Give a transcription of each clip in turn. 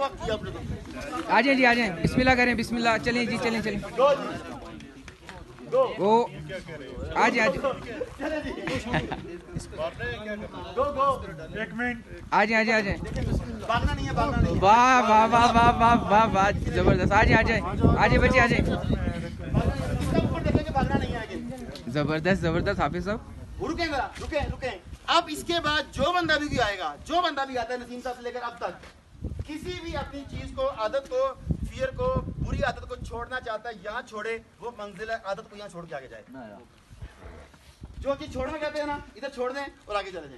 वक्त किया आपने तो। आ जाए जी, आ जाए, बिस्मिल्लाह करें, बिस्मिल्लाह, चलें जी, चलें चलें। वो आज आज एक मिनट, आ जाए, आ जाए, आ जाए। भागना नहीं है, भागना नहीं है। वाह वाह वाह वाह वाह वाह वाह, जबरदस्त। आ जाए, आ जाए, आ जाए बच्चे, आ जाए। इसका ऊपर देखेंगे, भागना नहीं है आगे। जबरदस्त जबरदस्त हाफिज साहब। रुके जरा, रुके रुके। अब इसके बाद जो बंदा भी आएगा, जो बंदा भी आता है नसीम साहब से लेकर अब तक, किसी भी अपनी चीज को, आदत को, फियर को, बुरी आदत को छोड़ना चाहता है, यहाँ छोड़े, वो मंजिल है, आदत को यहाँ छोड़ के आगे जाए। जो चीज छोड़ना कहते हैं ना, इधर छोड़ दें और आगे चले जाएं।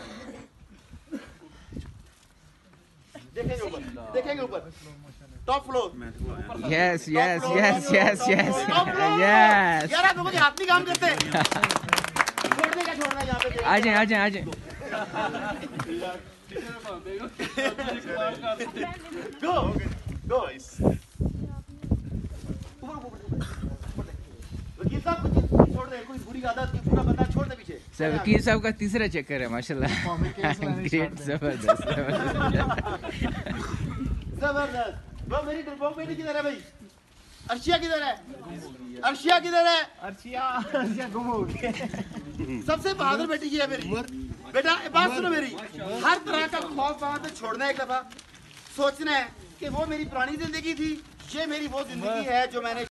देखेंगे ऊपर, देखेंगे ऊपर, top floor. Yes yes yes yes yes yes. यार आप लोगों के हाथ नहीं काम करते। छोड़ने का छोड़ना है यहाँ पे। आ जाए, आ जाए, आ जाए। गो गो। वकील साहब कुछ छोड़ दे, कोई बुरी आदत, कोई बुरा बंदा छोड़ दे पीछे। सर वकील साहब का तीसरा चक्कर है माशाल्लाह। ग्रेट, जबरदस्त जबरदस्त। वो मेरी डरपोक बेटी किधर है भाई? अर्शिया किधर है? अर्शिया किधर है? अर्शिया गुम हो गई। सबसे बहादुर बेटी ये है मेरी। बेटा बात सुनो मेरी, हर तरह का खौफ वहां पे छोड़ना है। एक दफा सोचना है कि वो मेरी पुरानी जिंदगी थी, ये मेरी वो जिंदगी है जो मैंने